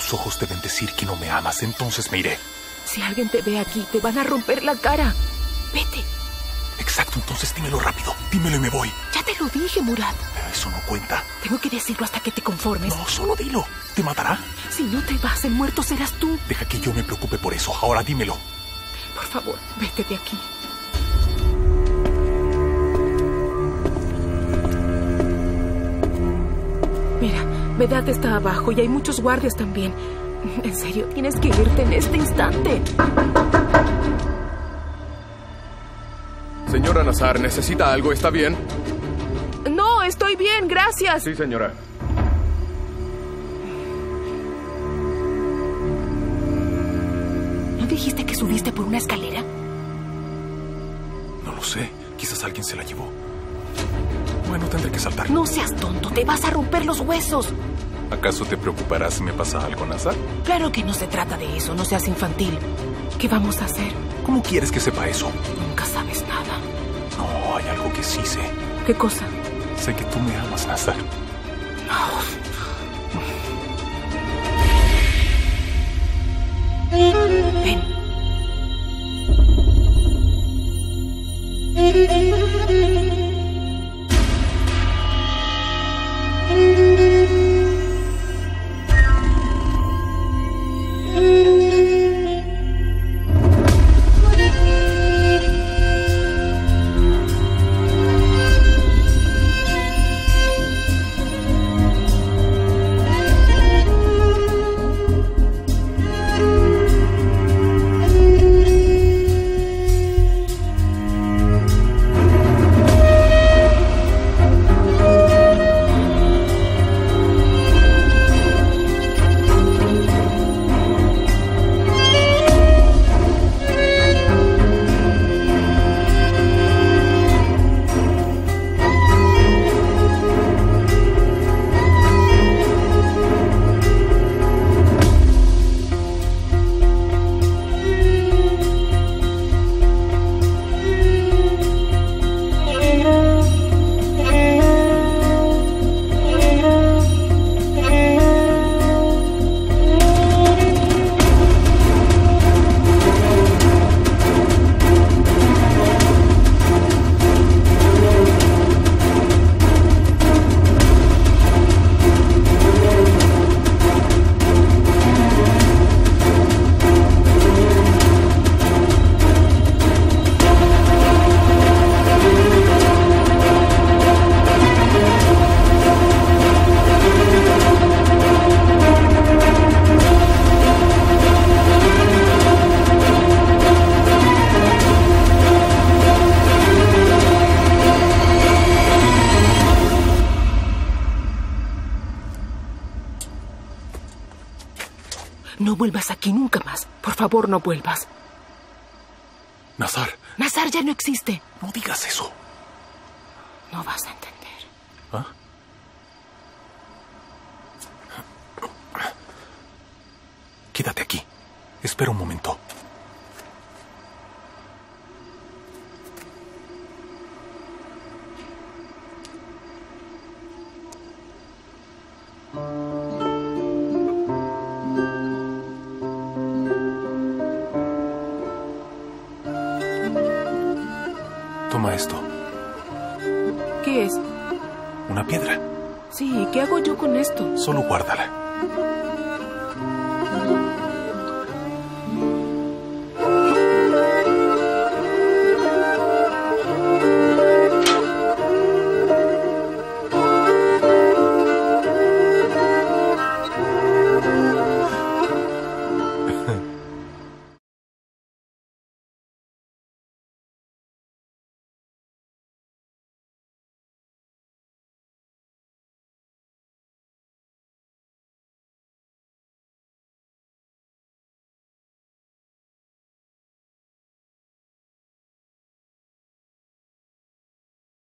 Tus ojos deben decir que no me amas, entonces me iré. Si alguien te ve aquí, te van a romper la cara. Vete. Exacto, entonces dímelo rápido. Dímelo y me voy. Ya te lo dije, Murad. Pero eso no cuenta. Tengo que decirlo hasta que te conformes. No, solo dilo. ¿Te matará? Si no te vas, el muerto serás tú. Deja que yo me preocupe por eso. Ahora dímelo. Por favor, vete de aquí. Mira, Vedat está abajo y hay muchos guardias también. En serio, tienes que irte en este instante. Señora Nazar, ¿necesita algo? ¿Está bien? No, estoy bien, gracias. Sí, señora. ¿No dijiste que subiste por una escalera? No lo sé. Quizás alguien se la llevó. Bueno, tendré que saltar. No seas tonto, te vas a romper los huesos. ¿Acaso te preocuparás si me pasa algo, Nazar? Claro que no se trata de eso, no seas infantil. ¿Qué vamos a hacer? ¿Cómo quieres que sepa eso? Nunca sabes nada. No, hay algo que sí sé. ¿Qué cosa? Sé que tú me amas, Nazar. Ven. No vuelvas aquí nunca más. Por favor, no vuelvas. Nazar. Nazar ya no existe. No digas eso. No vas a entender. ¿Ah? Quédate aquí. Espera un momento. Toma esto. ¿Qué es? Una piedra. Sí, ¿qué hago yo con esto? Solo guárdala.